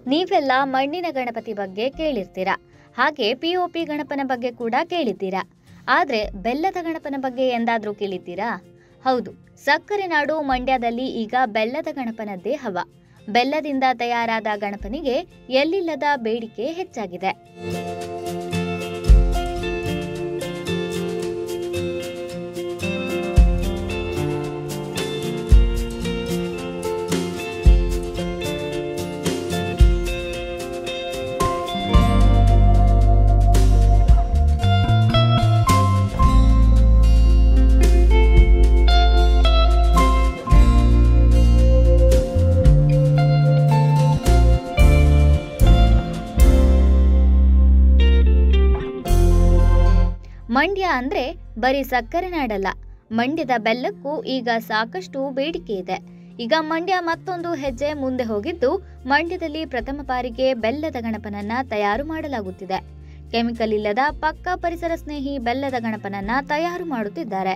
ನೀವೆಲ್ಲ ಮಣ್ಣಿನ ಗಣಪತಿ ಬಗ್ಗೆ ಕೇಳಿರ್ತೀರಾ, ಹಾಗೆ ಪಿಒಪಿ ಗಣಪನ ಬಗ್ಗೆ ಕೂಡ ಕೇಳಿದ್ದೀರಾ. ಆದ್ರೆ ಬೆಲ್ಲದ ಗಣಪನ ಬಗ್ಗೆ ಎಂದಾದ್ರೂ ಕೇಳಿದ್ದೀರಾ? ಹೌದು, ಸಕ್ಕರೆ ನಾಡು ಮಂಡ್ಯದಲ್ಲಿ ಈಗ ಬೆಲ್ಲದ ಗಣಪನದ್ದೇ ಹವಾ. ಬೆಲ್ಲದಿಂದ ತಯಾರಾದ ಗಣಪನಿಗೆ ಎಲ್ಲಿಲ್ಲದ ಬೇಡಿಕೆ ಹೆಚ್ಚಾಗಿದೆ. ಮಂಡ್ಯ ಅಂದ್ರೆ ಬರೀ ಸಕ್ಕರೆ ನಾಡಲ್ಲ, ಮಂಡ್ಯದ ಬೆಲ್ಲಕ್ಕೂ ಈಗ ಸಾಕಷ್ಟು ಬೇಡಿಕೆ ಇದೆ. ಈಗ ಮಂಡ್ಯ ಮತ್ತೊಂದು ಹೆಜ್ಜೆ ಮುಂದೆ ಹೋಗಿದ್ದು, ಮಂಡ್ಯದಲ್ಲಿ ಪ್ರಥಮ ಬಾರಿಗೆ ಬೆಲ್ಲದ ಗಣಪನನ್ನ ತಯಾರು ಮಾಡಲಾಗುತ್ತಿದೆ. ಕೆಮಿಕಲ್ ಇಲ್ಲದ ಪಕ್ಕಾ ಪರಿಸರ ಸ್ನೇಹಿ ಬೆಲ್ಲದ ಗಣಪನನ್ನ ತಯಾರು ಮಾಡುತ್ತಿದ್ದಾರೆ.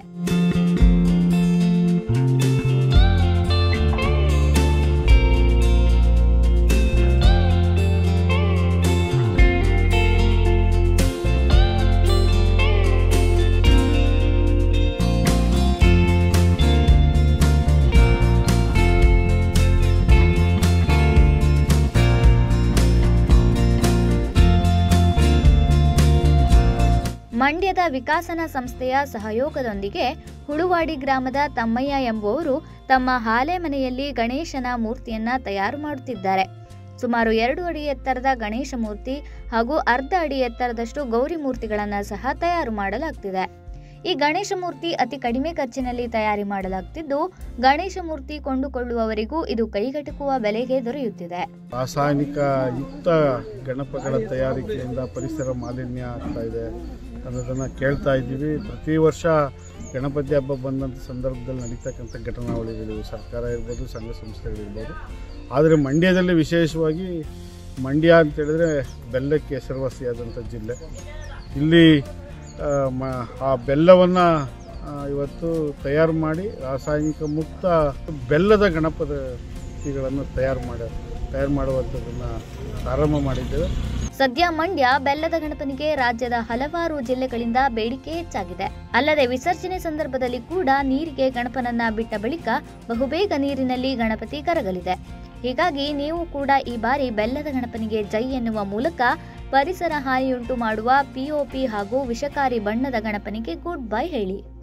ಮಂಡ್ಯದ ವಿಕಾಸನ ಸಂಸ್ಥೆಯ ಸಹಯೋಗದೊಂದಿಗೆ ಹುಳುವಾಡಿ ಗ್ರಾಮದ ತಮ್ಮಯ್ಯ ಎಂಬುವವರು ತಮ್ಮ ಹಾಲೆ ಮನೆಯಲ್ಲಿ ಗಣೇಶನ ಮೂರ್ತಿಯನ್ನ ತಯಾರು ಮಾಡುತ್ತಿದ್ದಾರೆ. ಸುಮಾರು 2 ಅಡಿ ಎತ್ತರದ ಗಣೇಶ ಮೂರ್ತಿ ಹಾಗೂ ಅರ್ಧ ಅಡಿ ಎತ್ತರದಷ್ಟು ಗೌರಿ ಮೂರ್ತಿಗಳನ್ನು ಸಹ ತಯಾರು ಮಾಡಲಾಗ್ತಿದೆ. ಈ ಗಣೇಶ ಮೂರ್ತಿ ಅತಿ ಕಡಿಮೆ ಖರ್ಚಿನಲ್ಲಿ ತಯಾರಿ ಮಾಡಲಾಗ್ತಿದ್ದು, ಗಣೇಶ ಮೂರ್ತಿ ಕೊಂಡುಕೊಳ್ಳುವವರಿಗೂ ಇದು ಕೈಗೆಟುಕುವ ಬೆಲೆಗೆ ದೊರೆಯುತ್ತಿದೆ. ರಾಸಾಯನಿಕ ಯುಕ್ತ ಗಣಪಗಳ ತಯಾರಿಕೆಯಿಂದ ಪರಿಸರ ಮಾಲಿನ್ಯ ಆಗ್ತಾ ಇದೆ ಅನ್ನೋದನ್ನು ಕೇಳ್ತಾ ಇದ್ದೀವಿ. ಪ್ರತಿ ವರ್ಷ ಗಣಪತಿ ಹಬ್ಬ ಬಂದಂಥ ಸಂದರ್ಭದಲ್ಲಿ ನಡೀತಕ್ಕಂಥ ಘಟನಾವಳಿಗಳು ಸರ್ಕಾರ ಇರ್ಬೋದು, ಸಂಘ ಸಂಸ್ಥೆಗಳಿರ್ಬೋದು. ಆದರೆ ಮಂಡ್ಯದಲ್ಲಿ ವಿಶೇಷವಾಗಿ ಮಂಡ್ಯ ಅಂತೇಳಿದ್ರೆ ಬೆಲ್ಲಕ್ಕೆ ಹೆಸರುವಾಸಿಯಾದಂಥ ಜಿಲ್ಲೆ. ಇಲ್ಲಿ ಆ ಬೆಲ್ಲವನ್ನು ಇವತ್ತು ತಯಾರು ಮಾಡಿ ರಾಸಾಯನಿಕ ಮುಕ್ತ ಬೆಲ್ಲದ ಗಣಪತಿಗಳನ್ನು ತಯಾರು ಮಾಡುವಂಥದ್ದನ್ನು ಪ್ರಾರಂಭ ಮಾಡಿದ್ದೇವೆ. ಸದ್ಯ ಮಂಡ್ಯ ಬೆಲ್ಲದ ಗಣಪನಿಗೆ ರಾಜ್ಯದ ಹಲವಾರು ಜಿಲ್ಲೆಗಳಿಂದ ಬೇಡಿಕೆ ಹೆಚ್ಚಾಗಿದೆ. ಅಲ್ಲದೆ ವಿಸರ್ಜನೆ ಸಂದರ್ಭದಲ್ಲಿ ಕೂಡ ನೀರಿಗೆ ಗಣಪನನ್ನ ಬಿಟ್ಟ ಬಳಿಕ ಬಹುಬೇಗ ನೀರಿನಲ್ಲಿ ಗಣಪತಿ ಕರಗಲಿದೆ. ಹೀಗಾಗಿ ನೀವು ಕೂಡ ಈ ಬಾರಿ ಬೆಲ್ಲದ ಗಣಪನಿಗೆ ಜೈ ಎನ್ನುವ ಮೂಲಕ ಪರಿಸರ ಹಾನಿಯುಂಟು ಮಾಡುವ ಪಿಒಪಿ ಹಾಗೂ ವಿಷಕಾರಿ ಬಣ್ಣದ ಗಣಪನಿಗೆ ಗುಡ್ ಬೈ ಹೇಳಿ.